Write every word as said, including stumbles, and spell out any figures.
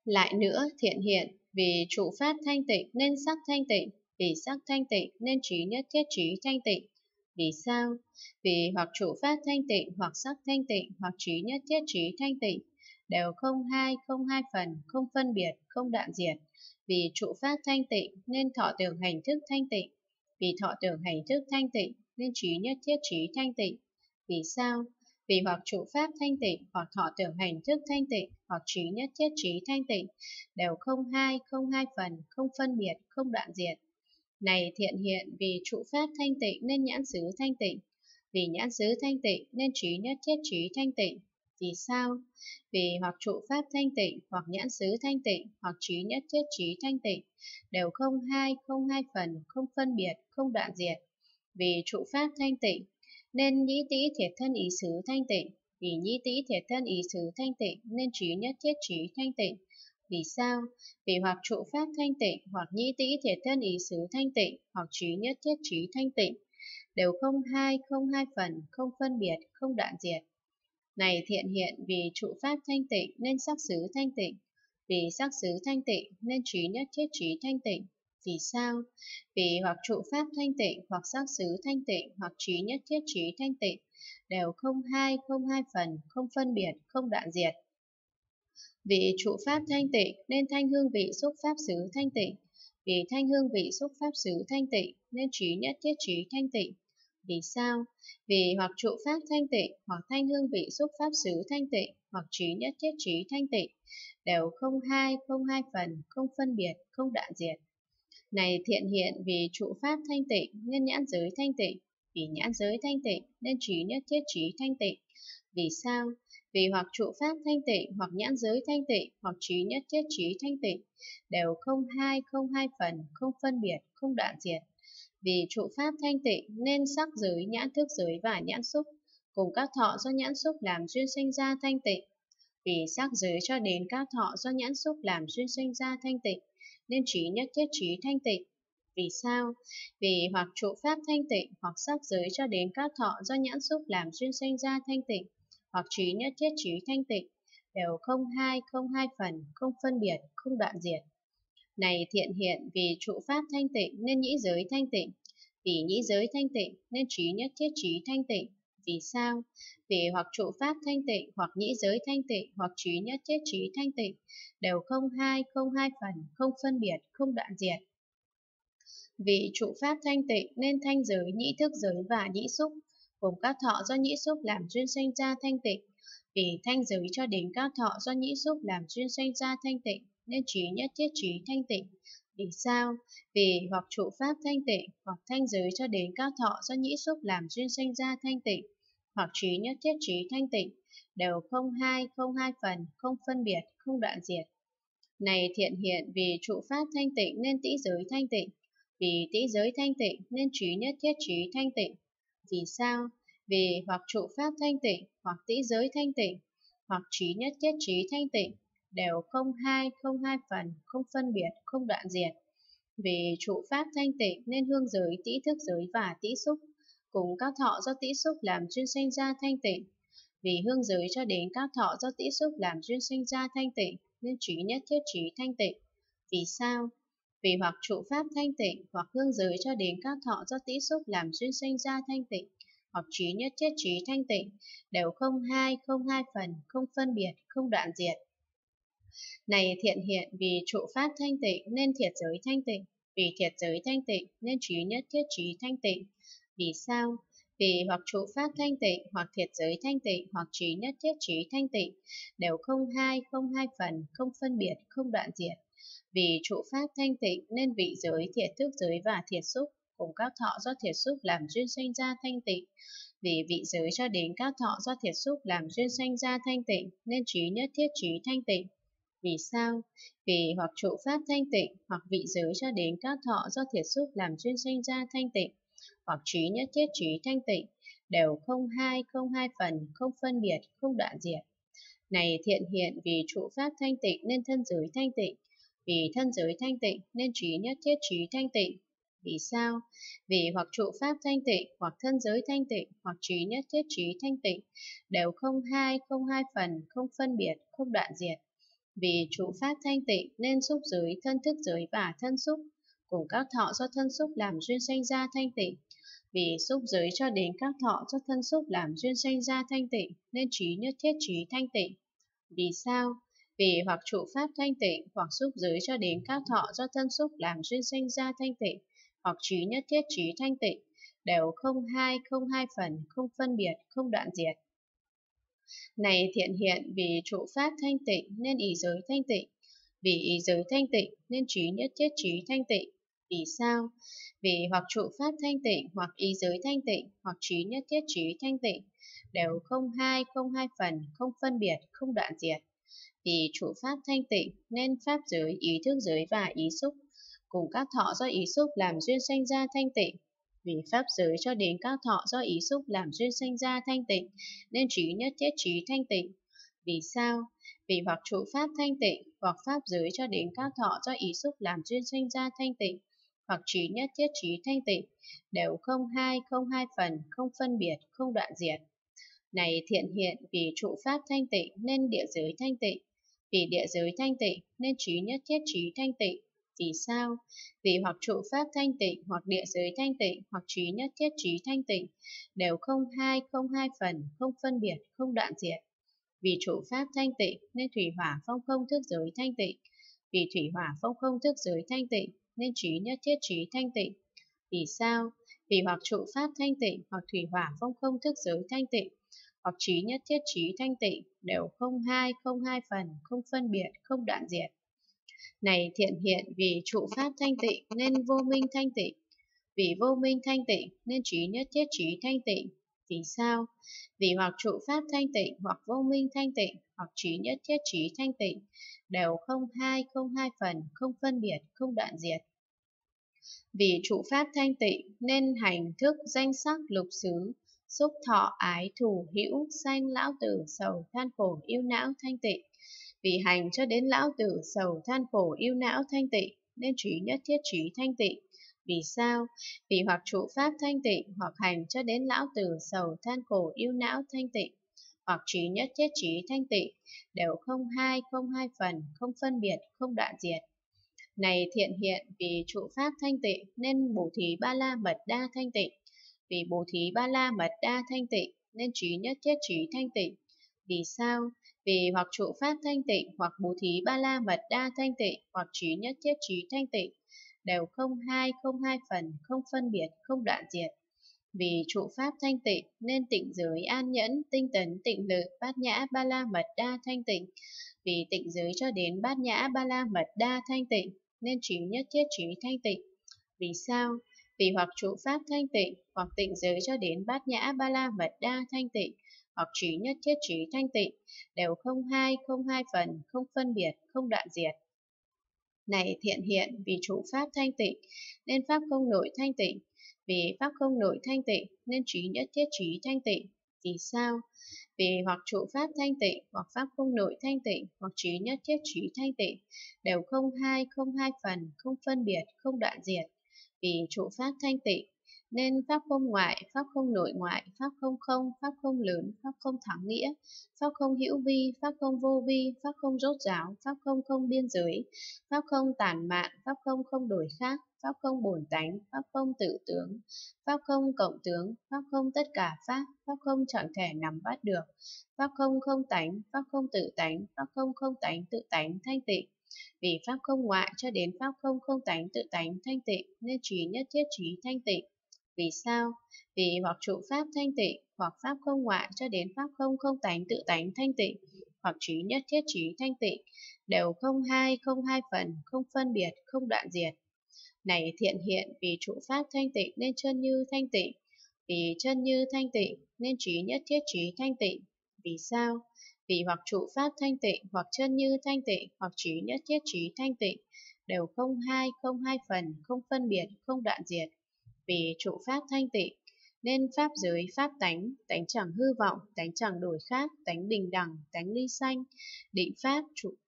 Lại nữa, thiện hiện, vì trụ pháp thanh tịnh nên sắc thanh tịnh, vì sắc thanh tịnh nên trí nhất thiết trí thanh tịnh. Vì sao? Vì hoặc trụ pháp thanh tịnh, hoặc sắc thanh tịnh, hoặc trí nhất thiết trí thanh tịnh, đều không hai, không hai phần, không phân biệt, không đoạn diệt. Vì trụ pháp thanh tịnh nên thọ tưởng hành thức thanh tịnh, vì thọ tưởng hành thức thanh tịnh nên trí nhất thiết trí thanh tịnh. Vì sao? Vì hoặc trụ pháp thanh tịnh, hoặc thọ tưởng hành thức thanh tịnh, hoặc trí nhất thiết trí thanh tịnh, đều không hai, không hai phần, không phân biệt, không đoạn diệt. Này thiện hiện, vì trụ pháp thanh tịnh nên nhãn xứ thanh tịnh, vì nhãn xứ thanh tịnh nên trí nhất thiết trí thanh tịnh. Vì sao? Vì hoặc trụ pháp thanh tịnh, hoặc nhãn xứ thanh tịnh, hoặc trí nhất thiết trí thanh tịnh, đều không hai, không hai phần, không phân biệt, không đoạn diệt. Vì trụ pháp thanh tịnh nên nhĩ tĩ thiệt thân ý xứ thanh tịnh, vì nhĩ tĩ thiệt thân ý xứ thanh tịnh nên trí nhất thiết trí thanh tịnh. Vì sao? Vì hoặc trụ pháp thanh tịnh, hoặc nhĩ tĩ thiệt thân ý xứ thanh tịnh, hoặc trí nhất thiết trí thanh tịnh, đều không hai, không hai phần, không phân biệt, không đoạn diệt. Này thiện hiện, vì trụ pháp thanh tịnh nên sắc xứ thanh tịnh, vì sắc xứ thanh tịnh nên trí nhất thiết trí thanh tịnh. Vì sao? Vì hoặc trụ pháp thanh tịnh, hoặc sắc xứ thanh tịnh, hoặc trí nhất thiết trí thanh tịnh, đều không hai, không hai phần, không phân biệt, không đoạn diệt. Vì trụ pháp thanh tịnh nên thanh hương vị xúc pháp xứ thanh tịnh, vì thanh hương vị xúc pháp xứ thanh tịnh nên trí nhất thiết trí thanh tịnh. Vì sao? Vì hoặc trụ pháp thanh tịnh, hoặc thanh hương vị xúc pháp xứ thanh tịnh, hoặc trí nhất thiết trí thanh tịnh, đều không hai, không hai phần, không phân biệt, không đoạn diệt. Này thiện hiện, vì trụ pháp thanh tịnh nên nhãn giới thanh tịnh, vì nhãn giới thanh tịnh nên trí nhất thiết trí thanh tịnh. Vì sao? Vì hoặc trụ pháp thanh tịnh, hoặc nhãn giới thanh tịnh, hoặc trí nhất thiết trí thanh tịnh, đều không hai, không hai phần, không phân biệt, không đoạn diệt. Vì trụ pháp thanh tịnh nên sắc giới, nhãn thức giới và nhãn xúc cùng các thọ do nhãn xúc làm duyên sinh ra thanh tịnh. Vì sắc giới cho đến các thọ do nhãn xúc làm duyên sinh ra thanh tịnh nên trí nhất thiết trí thanh tịnh. Vì sao? Vì hoặc trụ pháp thanh tịnh, hoặc sắc giới cho đến các thọ do nhãn xúc làm duyên sinh ra thanh tịnh, hoặc trí nhất thiết trí thanh tịnh, đều không hai, không hai phần, không phân biệt, không đoạn diệt. Này thiện hiện, vì trụ pháp thanh tịnh nên nhĩ giới thanh tịnh, vì nhĩ giới thanh tịnh nên trí nhất thiết trí thanh tịnh. Vì sao? Vì hoặc trụ pháp thanh tịnh, hoặc nhĩ giới thanh tịnh, hoặc trí nhất thiết trí thanh tịnh, đều không hai, không hai phần, không phân biệt, không đoạn diệt. Vì trụ pháp thanh tịnh nên thanh giới, nhĩ thức giới và nhĩ xúc cùng các thọ do nhĩ xúc làm duyên sinh ra thanh tịnh. Vì thanh giới cho đến các thọ do nhĩ xúc làm duyên sinh ra thanh tịnh nên trí nhất thiết trí thanh tịnh. Vì sao? Vì hoặc trụ pháp thanh tịnh, hoặc thanh giới cho đến các thọ do nhĩ xúc làm duyên sinh ra thanh tịnh, hoặc trí nhất thiết trí thanh tịnh, đều không hai, không hai phần, không phân biệt, không đoạn diệt. Này thiện hiện, vì trụ pháp thanh tịnh nên tĩ giới thanh tịnh, vì tĩ giới thanh tịnh nên trí nhất thiết trí thanh tịnh. Vì sao? Vì hoặc trụ pháp thanh tịnh, hoặc tĩ giới thanh tịnh, hoặc trí nhất thiết trí thanh tịnh, đều không hai, không hai phần, không phân biệt, không đoạn diệt. Vì trụ pháp thanh tịnh nên hương giới, tĩ thức giới và tĩ xúc cùng các thọ do tĩ xúc làm duyên sinh ra thanh tịnh. Vì hương giới cho đến các thọ do tĩ xúc làm duyên sinh ra thanh tịnh nên trí nhất thiết trí thanh tịnh. Vì sao? Vì hoặc trụ pháp thanh tịnh, hoặc hương giới cho đến các thọ do tĩ xúc làm duyên sinh ra thanh tịnh, hoặc trí nhất thiết trí thanh tịnh, đều không hai, không hai phần, không phân biệt, không đoạn diệt. Này thiện hiện, vì trụ pháp thanh tịnh nên thiệt giới thanh tịnh, vì thiệt giới thanh tịnh nên trí nhất thiết trí thanh tịnh. Vì sao? Vì hoặc trụ pháp thanh tịnh, hoặc thiệt giới thanh tịnh, hoặc trí nhất thiết trí thanh tịnh, đều không hai, không hai phần, không phân biệt, không đoạn diệt. Vì trụ pháp thanh tịnh nên vị giới, thiệt thức giới và thiệt xúc cùng các thọ do thiệt xúc làm duyên sinh ra thanh tịnh. Vì vị giới cho đến các thọ do thiệt xúc làm duyên sinh ra thanh tịnh nên trí nhất thiết trí thanh tịnh. Vì sao? Vì hoặc trụ pháp thanh tịnh, hoặc vị giới cho đến các thọ do thiệt xúc làm duyên sinh ra thanh tịnh, hoặc trí nhất thiết trí thanh tịnh, đều không hai, không hai phần, không phân biệt, không đoạn diệt. Này thiện hiện, vì trụ pháp thanh tịnh nên thân giới thanh tịnh, vì thân giới thanh tịnh nên trí nhất thiết trí thanh tịnh. Vì sao? Vì hoặc trụ pháp thanh tịnh, hoặc thân giới thanh tịnh, hoặc trí nhất thiết trí thanh tịnh, đều không hai, không hai phần, không phân biệt, không đoạn diệt. Vì trụ pháp thanh tịnh nên xúc giới, thân thức giới và thân xúc cùng các thọ do thân xúc làm duyên sanh ra thanh tịnh. Vì xúc giới cho đến các thọ do thân xúc làm duyên sanh ra thanh tịnh nên trí nhất thiết trí thanh tịnh. Vì sao? Vì hoặc trụ pháp thanh tịnh, hoặc xúc giới cho đến các thọ do thân xúc làm duyên sanh ra thanh tịnh, hoặc trí nhất thiết trí thanh tịnh, đều không hai, không hai phần, không phân biệt, không đoạn diệt. Này thiện hiện, vì trụ pháp thanh tịnh nên ý giới thanh tịnh, vì ý giới thanh tịnh nên trí nhất thiết trí thanh tịnh. Vì sao? Vì hoặc trụ pháp thanh tịnh, hoặc ý giới thanh tịnh, hoặc trí nhất thiết trí thanh tịnh, đều không hai, không hai phần, không phân biệt, không đoạn diệt. Vì trụ pháp thanh tịnh nên pháp giới, ý thức giới và ý xúc cùng các thọ do ý xúc làm duyên sanh ra thanh tịnh. Vì pháp giới cho đến các thọ do ý xúc làm duyên sanh ra thanh tịnh nên trí nhất thiết trí thanh tịnh. Vì sao? Vì hoặc trụ pháp thanh tịnh, hoặc pháp giới cho đến các thọ do ý xúc làm duyên sanh ra thanh tịnh, hoặc trí nhất thiết trí thanh tịnh, đều không hai, không hai phần, không phân biệt, không đoạn diệt. Này thiện hiện, vì trụ pháp thanh tịnh nên địa giới thanh tịnh, vì địa giới thanh tịnh nên trí nhất thiết trí thanh tịnh. Vì sao? Vì hoặc trụ pháp thanh tịnh, hoặc địa giới thanh tịnh, hoặc trí nhất thiết trí thanh tịnh, đều không hai, không hai phần, không phân biệt, không đoạn diệt. Vì trụ pháp thanh tịnh nên thủy hỏa phong không thức giới thanh tịnh, vì thủy hỏa phong không thức giới thanh tịnh nên trí nhất thiết trí thanh tịnh. Vì sao? Vì hoặc trụ pháp thanh tịnh, hoặc thủy hỏa phong không thức giới thanh tịnh, hoặc trí nhất thiết trí thanh tịnh, đều không hai, không hai phần, không phân biệt, không đoạn diệt. Này thiện hiện, vì trụ pháp thanh tịnh nên vô minh thanh tịnh, vì vô minh thanh tịnh nên trí nhất thiết trí thanh tịnh. Vì sao? Vì hoặc trụ pháp thanh tịnh, hoặc vô minh thanh tịnh, hoặc trí nhất thiết trí thanh tịnh, đều không hai, không hai phần, không phân biệt, không đoạn diệt. Vì trụ pháp thanh tịnh nên hành thức danh sắc lục xứ, xúc thọ ái thủ hữu sanh lão tử sầu than khổ yêu não thanh tịnh. Vì hành cho đến lão tử sầu than khổ yêu não thanh tịnh nên trí nhất thiết trí thanh tịnh. Vì sao? Vì hoặc trụ pháp thanh tịnh, hoặc hành cho đến lão tử sầu than khổ yêu não thanh tịnh, hoặc trí nhất thiết trí thanh tịnh, đều không hai, không hai phần, không phân biệt, không đoạn diệt. Này thiện hiện, vì trụ pháp thanh tịnh nên bố thí ba la mật đa thanh tịnh, vì bố thí ba la mật đa thanh tịnh nên trí nhất thiết trí thanh tịnh. Vì sao? Vì hoặc trụ pháp thanh tịnh, hoặc bố thí ba la mật đa thanh tịnh, hoặc trí nhất thiết trí thanh tịnh, đều không hai, không hai phần, không phân biệt, không đoạn diệt. Vì trụ pháp thanh tịnh nên tịnh giới an nhẫn, tinh tấn, tịnh lự, bát nhã ba la mật đa thanh tịnh, vì tịnh giới cho đến bát nhã ba la mật đa thanh tịnh nên trí nhất thiết trí thanh tịnh. Vì sao? Vì hoặc trụ pháp thanh tịnh, hoặc tịnh giới cho đến bát nhã ba la mật đa thanh tịnh, hoặc trí nhất thiết trí thanh tịnh, đều không hai, không hai phần, không phân biệt, không đoạn diệt. Này thiện hiện, vì trụ pháp thanh tịnh nên pháp không nội thanh tịnh, vì pháp không nội thanh tịnh nên trí nhất thiết trí thanh tịnh. Vì sao? Vì hoặc trụ pháp thanh tịnh, hoặc pháp không nội thanh tịnh, hoặc trí nhất thiết trí thanh tịnh, đều không hai, không hai phần, không phân biệt, không đoạn diệt. Vì trụ pháp thanh tịnh nên pháp không ngoại, pháp không nội ngoại, pháp không không, pháp không lớn, pháp không thắng nghĩa, pháp không hữu vi, pháp không vô vi, pháp không rốt ráo, pháp không không biên giới, pháp không tản mạn, pháp không không đổi khác, pháp không bổn tánh, pháp không tự tướng, pháp không cộng tướng, pháp không tất cả pháp, pháp không chẳng thể nắm bắt được, pháp không không tánh, pháp không tự tánh, pháp không không tánh tự tánh thanh tịnh. Vì pháp không ngoại cho đến pháp không không tánh tự tánh thanh tịnh nên trí nhất thiết trí thanh tịnh. Vì sao? Vì hoặc trụ pháp thanh tịnh, hoặc pháp không ngoại cho đến pháp không không tánh tự tánh thanh tịnh, hoặc trí nhất thiết trí thanh tịnh, đều không hai, không hai phần, không phân biệt, không đoạn diệt. Này thiện hiện, vì trụ pháp thanh tịnh nên chân như thanh tịnh, vì chân như thanh tịnh nên trí nhất thiết trí thanh tịnh. Vì sao? Vì hoặc trụ pháp thanh tịnh, hoặc chân như thanh tịnh, hoặc trí nhất thiết trí thanh tịnh, đều không hai, không hai phần, không phân biệt, không đoạn diệt. Vì trụ pháp thanh tịnh nên pháp giới pháp tánh, tánh chẳng hư vọng, tánh chẳng đổi khác, tánh bình đẳng, tánh ly sanh, định pháp trụ